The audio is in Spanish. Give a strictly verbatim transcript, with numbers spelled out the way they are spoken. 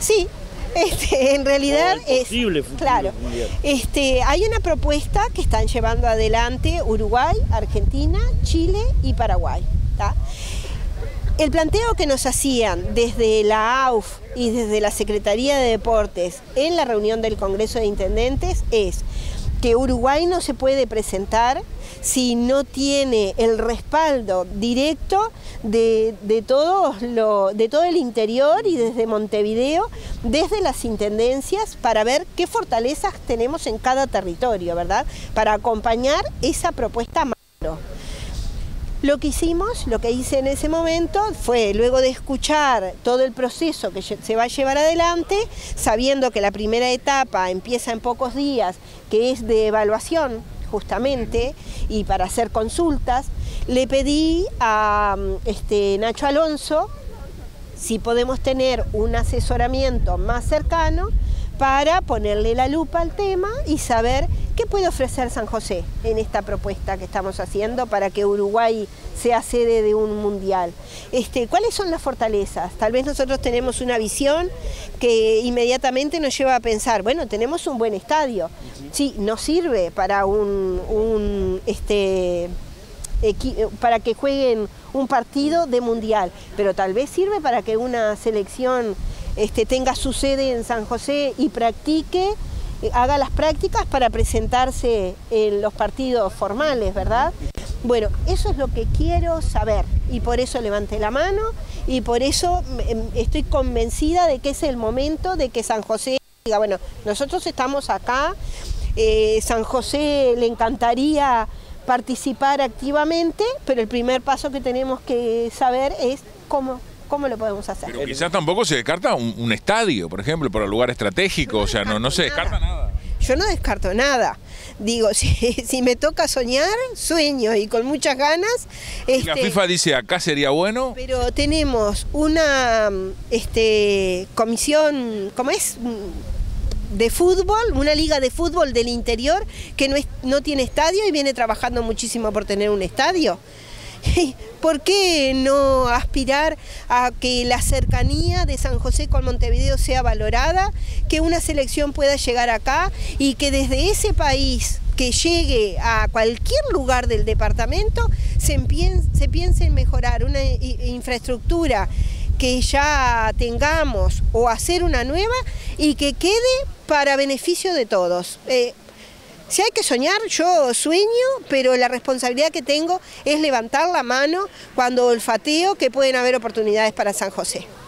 Sí, este, en realidad oh, es futuro, claro. Este, hay una propuesta que están llevando adelante Uruguay, Argentina, Chile y Paraguay. ¿tá? El planteo que nos hacían desde la A U F y desde la Secretaría de Deportes en la reunión del Congreso de Intendentes es que Uruguay no se puede presentar si no tiene el respaldo directo de, de, todos lo, de todo el interior y desde Montevideo, desde las intendencias, para ver qué fortalezas tenemos en cada territorio, ¿verdad? Para acompañar esa propuesta macro. Lo que hicimos, lo que hice en ese momento fue, luego de escuchar todo el proceso que se va a llevar adelante, sabiendo que la primera etapa empieza en pocos días, que es de evaluación justamente, y para hacer consultas, le pedí a este, Nacho Alonso si podemos tener un asesoramiento más cercano para ponerle la lupa al tema y saber qué puede ofrecer San José en esta propuesta que estamos haciendo para que Uruguay sea sede de un mundial. Este, ¿Cuáles son las fortalezas? Tal vez nosotros tenemos una visión que inmediatamente nos lleva a pensar, bueno, tenemos un buen estadio. Sí, nos sirve para un, un este, para que jueguen un partido de mundial, pero tal vez sirve para que una selección este, tenga su sede en San José y practique, haga las prácticas para presentarse en los partidos formales, ¿verdad? Bueno, eso es lo que quiero saber y por eso levanté la mano y por eso estoy convencida de que es el momento de que San José diga, bueno, nosotros estamos acá, eh, San José le encantaría participar activamente, pero el primer paso que tenemos que saber es cómo ¿Cómo lo podemos hacer? Pero quizás tampoco se descarta un, un estadio, por ejemplo, por el lugar estratégico, no o sea, no, no se descarta nada. Yo no descarto nada. Digo, si, si me toca soñar, sueño y con muchas ganas. Este, la FIFA dice acá sería bueno. Pero tenemos una este, comisión, ¿cómo es? de fútbol, una liga de fútbol del interior que no, es, no tiene estadio y viene trabajando muchísimo por tener un estadio. ¿Por qué no aspirar a que la cercanía de San José con Montevideo sea valorada, que una selección pueda llegar acá y que desde ese país que llegue a cualquier lugar del departamento se, se piense en mejorar una infraestructura que ya tengamos o hacer una nueva y que quede para beneficio de todos? Eh, Si hay que soñar, yo sueño, pero la responsabilidad que tengo es levantar la mano cuando olfateo que pueden haber oportunidades para San José.